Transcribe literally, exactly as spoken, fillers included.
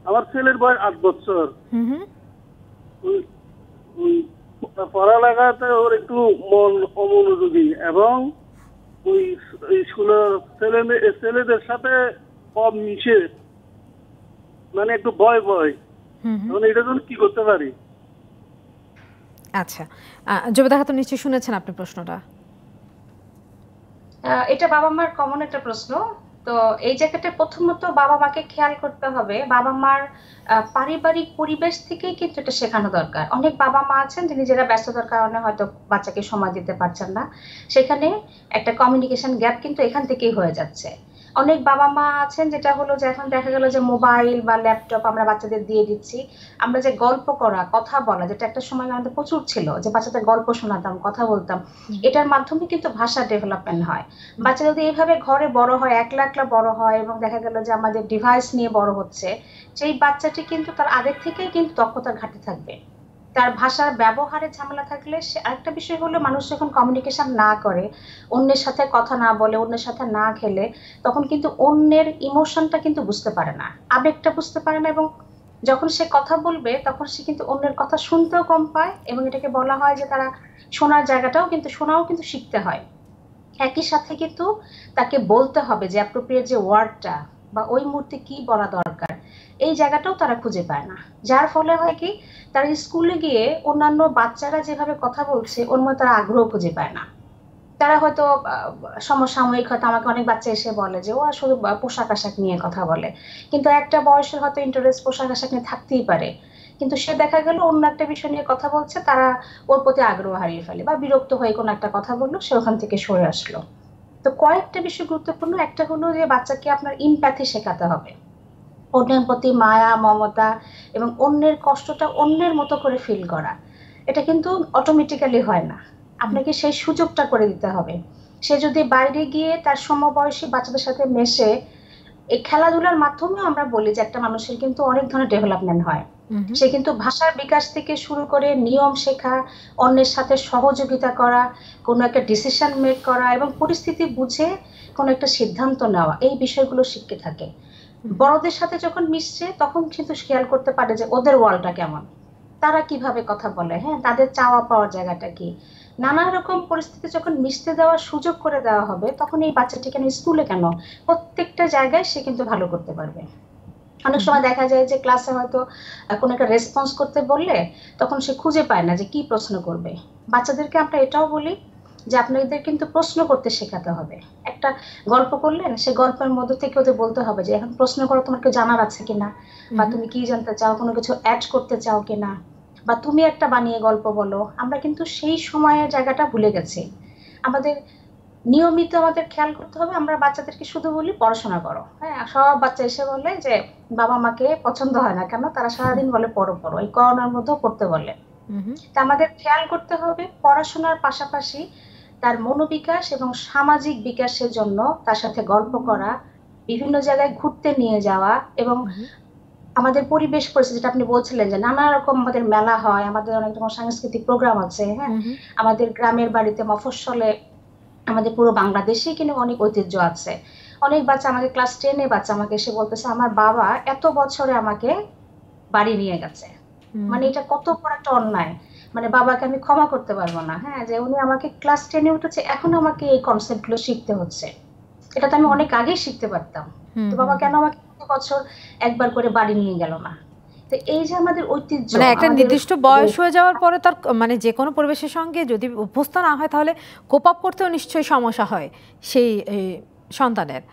আমার ছেলের বয়স আট বছর। হুম হুম ওই- ওই পড়ালেখাতে ওর একটু মন অমনোযোগী এবং ওই স্কুলের ছেলে মেয়ে- ছেলেদের সাথে কম মিশে, মানে একটু ভয় ভয়। হুম হুম এখন এটার জন্য কি করতে পারি? আচ্ছা, জবেদা খাতুন নিশ্চয়ই শুনেছেন আপনি প্রশ্নটা। আহ, এটা বাবা মার কমন একটা প্রশ্ন। তো এই জায়গাটা প্রথমত বাবা মাকে খেয়াল করতে হবে, বাবা মার আহ, পারিবারিক পরিবেশ থেকেই কিন্তু এটা শেখানো দরকার। অনেক বাবা মা আছেন যে নিজেরা ব্যস্ততার কারণে হয়তো বাচ্চাকে সময় দিতে পারছেন না, সেখানে একটা কমিউনিকেশন গ্যাপ কিন্তু এখান থেকেই হয়ে যাচ্ছে। অনেক বাবা মা আছেন যেটা হলো যে এখন দেখা গেল যে মোবাইল বা ল্যাপটপ আমরা বাচ্চাদের দিয়ে দিচ্ছি, আমরা যে গল্প করা কথা বলা যেটা একটা সময় আমাদের প্রচুর ছিল, যে বাচ্চাদের গল্প শোনাতাম কথা বলতাম, এটার মাধ্যমে কিন্তু ভাষা ডেভেলপমেন্ট হয়। বাচ্চা যদি এইভাবে ঘরে বড় হয়, একলা একলা বড় হয় এবং দেখা গেল যে আমাদের ডিভাইস নিয়ে বড় হচ্ছে, সেই বাচ্চাটি কিন্তু তার আগের থেকেই কিন্তু দক্ষতার ঘাটতি থাকবে। তার ভাষার ব্যবহারে ঝামেলা থাকলে সে আরেকটা বিষয় হলো, মানুষ যখন কমিউনিকেশন না করে, অন্যের সাথে কথা না বলে, অন্যের সাথে না খেলে, তখন কিন্তু অন্যের ইমোশনটা কিন্তু বুঝতে পারে না, আবেগটা বুঝতে পারে না, এবং যখন সে কথা বলবে তখন সে কিন্তু অন্যের কথা শুনতেও কম পায়, এবং এটাকে বলা হয় যে তারা শোনার জায়গাটাও কিন্তু শোনাও কিন্তু শিখতে হয়। একই সাথে কিন্তু তাকে বলতে হবে যে অ্যাপ্রোপ্রিয়েট যে ওয়ার্ডটা বা ওই মুহূর্তে কি বলা দরকার, এই জায়গাটাও তারা খুঁজে পায় না। যার ফলে হয় কি, তারা স্কুলে গিয়ে অন্যান্য বাচ্চারা যেভাবে কথা বলছে ওর মধ্যে তারা আগ্রহ খুঁজে পায় না। তারা হয়তো আহ, সমসাময়িক, হয়তো আমাকে অনেক বাচ্চা এসে বলে যে ওরা শুধু পোশাক আশাক নিয়ে কথা বলে, কিন্তু একটা বয়সের হয়তো ইন্টারেস্ট পোশাক আশাক নিয়ে থাকতেই পারে, কিন্তু সে দেখা গেল অন্য একটা বিষয় নিয়ে কথা বলছে, তারা ওর প্রতি আগ্রহ হারিয়ে ফেলে বা বিরক্ত হয়ে কোনো একটা কথা বললো, সে ওখান থেকে সরে আসলো। তো কয়েকটা বিষয় গুরুত্বপূর্ণ, একটা হলো যে বাচ্চাকে আপনার ইমপ্যাথি শেখাতে হবে, অন্যের প্রতি মায়া মমতা এবং অন্যের কষ্টটা অন্যের মতো করে ফিল করা। এটা কিন্তু অটোমেটিক্যালি হয় না, আপনাকে সেই সুযোগটা করে দিতে হবে। সে যদি বাইরে গিয়ে তার সমবয়সী বাচ্চাদের সাথে মেশে, এই খেলাধুলার মাধ্যমে আমরা বলি যে একটা মানুষের কিন্তু অনেক ধরনের ডেভেলপমেন্ট হয়। সে কিন্তু ভাষার বিকাশ থেকে শুরু করে নিয়ম শেখা, অন্যের সাথে সহযোগিতা করা, কোনো একটা ডিসিশন মেক করা এবং পরিস্থিতি বুঝে কোনো একটা সিদ্ধান্ত নেওয়া, এই বিষয়গুলো শিখতে থাকে। বড়দের সাথে যখন মিশছে তখন কিন্তু খেয়াল করতে পারে যে ওদের ওয়ার্ল্ডটা কেমন, তারা কিভাবে কথা বলে, হ্যাঁ, তাদের চাওয়া পাওয়ার জায়গাটা কি। নানা রকম পরিস্থিতি যখন মিশতে দেওয়ার সুযোগ করে দেওয়া হবে, তখন এই বাচ্চাটি কেন স্কুলে কেন প্রত্যেকটা জায়গায় সে কিন্তু ভালো করতে পারবে। অনেক সময় দেখা যায় যে ক্লাসে হয়তো কোনো একটা রেসপন্স করতে বললে তখন সে খুঁজে পায় না যে কি প্রশ্ন করবে। বাচ্চাদেরকে আমরা এটাও বলি যে আপনাদের কিন্তু প্রশ্ন করতে শেখাতে হবে। একটা গল্প করলেন, সেই গল্পের মধ্যে থেকে ওদের বলতে হবে যে এখন প্রশ্ন করো, তোমার কেউ জানার আছে কিনা, বা তুমি কি জানতে চাও, কোনো কিছু অ্যাড করতে চাও কিনা, বা তুমি একটা বানিয়ে গল্প বলো। আমরা কিন্তু সেই সময়ের জায়গাটা ভুলে গেছি। আমাদের নিয়মিত আমাদের খেয়াল করতে হবে, আমরা বাচ্চাদেরকে শুধু বলি পড়াশোনা করো, হ্যাঁ, সব বাচ্চা এসে বলে যে বাবা মাকে পছন্দ হয় না কেন, তারা সারাদিন বলে পড়ো পড়ো, এই করোনার মধ্যেও পড়তে বলে। তা আমাদের খেয়াল করতে হবে পড়াশোনার পাশাপাশি তার মনোবিকাশ এবং সামাজিক বিকাশের জন্য তার সাথে গল্প করা, বিভিন্ন জায়গায় ঘুরতে নিয়ে যাওয়া, এবং আমাদের পরিবেশ পরিস্থিতি যেটা আপনি বলছিলেন যে নানা রকম আমাদের মেলা হয়, আমাদের অনেক রকম সাংস্কৃতিক প্রোগ্রাম আছে, হ্যাঁ, আমাদের গ্রামের বাড়িতে মফস্বলে আমাদের পুরো বাংলাদেশে কিন্তু অনেক ঐতিহ্য আছে। অনেক বাচ্চা, আমাদের ক্লাস টেনে বাচ্চা আমাকে এসে বলতেছে আমার বাবা এত বছরে আমাকে বাড়ি নিয়ে গেছে। মানে এটা কত বড় একটা অন্যায়, মানে বাবাকে আমি ক্ষমা করতে পারবো না, হ্যাঁ, যে উনি আমাকে ক্লাস টেনে উঠেছে, এখন আমাকে এই কনসেপ্ট গুলো শিখতে হচ্ছে, এটা তো আমি অনেক আগেই শিখতে পারতাম, তো বাবা কেন আমাকে কত বছর একবার করে বাড়ি নিয়ে গেল না। তো এই যে আমাদের ঐতিহ্য, মানে একটা নির্দিষ্ট বয়স হয়ে যাওয়ার পরে তার মানে যে কোনো পরিবেশের সঙ্গে যদি অভ্যস্ত না হয় তাহলে কোপ আপ করতেও নিশ্চয়ই সমস্যা হয় সেই সন্তানের।